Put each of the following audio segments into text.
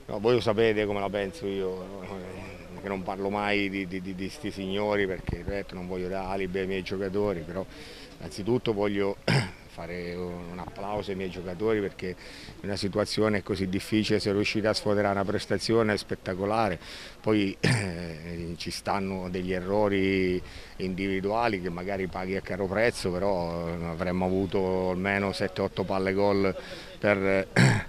No, voi lo sapete come la penso io, che non parlo mai di sti signori perché ripeto, non voglio dare alibi ai miei giocatori, però innanzitutto voglio fare un applauso ai miei giocatori perché in una situazione così difficile sono riusciti a sfoderare una prestazione spettacolare, poi ci stanno degli errori individuali che magari paghi a caro prezzo, però avremmo avuto almeno 7-8 palle gol per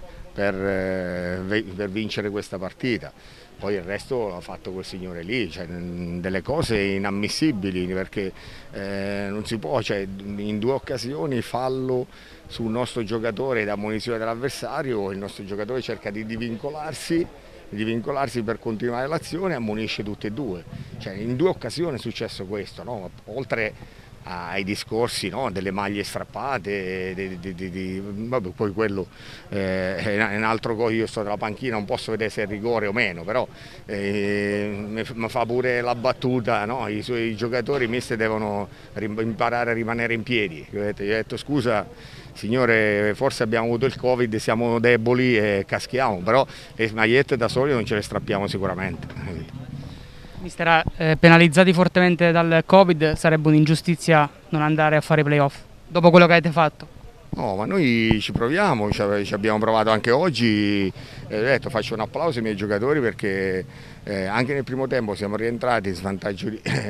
per vincere questa partita. Poi il resto l'ha fatto quel signore lì, cioè, delle cose inammissibili perché non si può, cioè, in due occasioni fallo sul nostro giocatore da ammonizione dell'avversario, il nostro giocatore cerca di divincolarsi per continuare l'azione e ammonisce tutti e due. Cioè, in due occasioni è successo questo, no? Oltre ai discorsi, no, delle maglie strappate, vabbè, poi quello è un altro cosa, io sto dalla panchina, non posso vedere se è rigore o meno, però mi fa pure la battuta, no? I suoi giocatori mister devono imparare a rimanere in piedi. Io ho detto scusa signore, forse abbiamo avuto il Covid, siamo deboli e caschiamo, però le magliette da soli non ce le strappiamo sicuramente. Mister, penalizzati fortemente dal Covid, sarebbe un'ingiustizia non andare a fare i playoff dopo quello che avete fatto. No, ma noi ci proviamo, ci abbiamo provato anche oggi, detto, faccio un applauso ai miei giocatori perché anche nel primo tempo siamo rientrati in svantaggio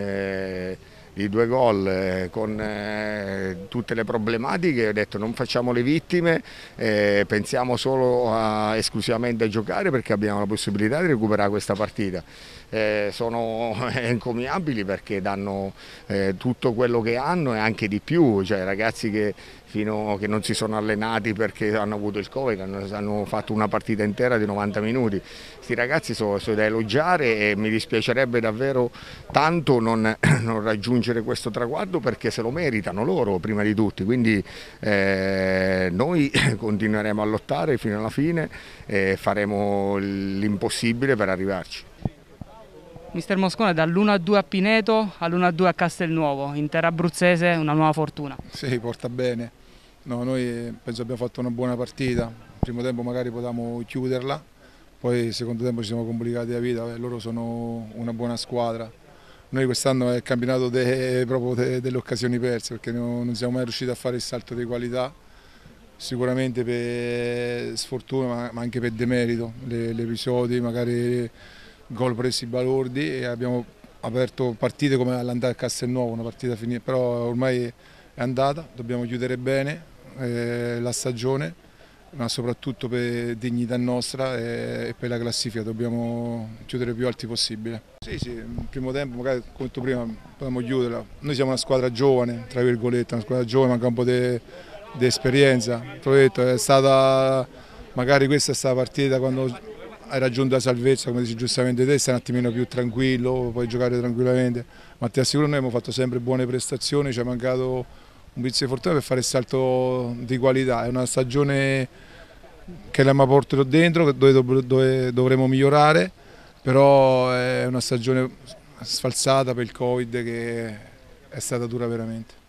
di due gol con tutte le problematiche, ho detto non facciamo le vittime, pensiamo solo esclusivamente a giocare perché abbiamo la possibilità di recuperare questa partita. Sono encomiabili perché danno tutto quello che hanno e anche di più, cioè ragazzi che che non si sono allenati perché hanno avuto il Covid, hanno fatto una partita intera di 90 minuti. Questi ragazzi sono da elogiare e mi dispiacerebbe davvero tanto non raggiungere questo traguardo perché se lo meritano loro prima di tutti, quindi noi continueremo a lottare fino alla fine e faremo l'impossibile per arrivarci. Mister Moscone, dall'1-2 a Pineto all'1-2 a Castelnuovo, in terra abruzzese una nuova fortuna. Sì, porta bene. No, noi penso abbiamo fatto una buona partita. Il primo tempo magari potevamo chiuderla, poi il secondo tempo ci siamo complicati la vita, loro sono una buona squadra. Noi quest'anno è il campionato delle occasioni perse perché non siamo mai riusciti a fare il salto di qualità, sicuramente per sfortuna ma anche per demerito, gli episodi, magari gol presi balordi e abbiamo aperto partite come all'andare a Castelnuovo, una partita finita, però ormai è andata, dobbiamo chiudere bene la stagione, ma soprattutto per dignità nostra e per la classifica dobbiamo chiudere il più alti possibile. Sì, sì, il primo tempo, magari come ho detto prima, potevamo chiuderla. Noi siamo una squadra giovane, tra virgolette, una squadra giovane, manca un po' di esperienza. È stata, magari questa è stata la partita quando hai raggiunto la salvezza, come dici giustamente te, stai un attimino più tranquillo, puoi giocare tranquillamente, ma ti assicuro noi abbiamo fatto sempre buone prestazioni, ci è mancato un vizio di fortuna per fare il salto di qualità, è una stagione che la porterò dentro, dove dovremo migliorare, però è una stagione sfalsata per il Covid che è stata dura veramente.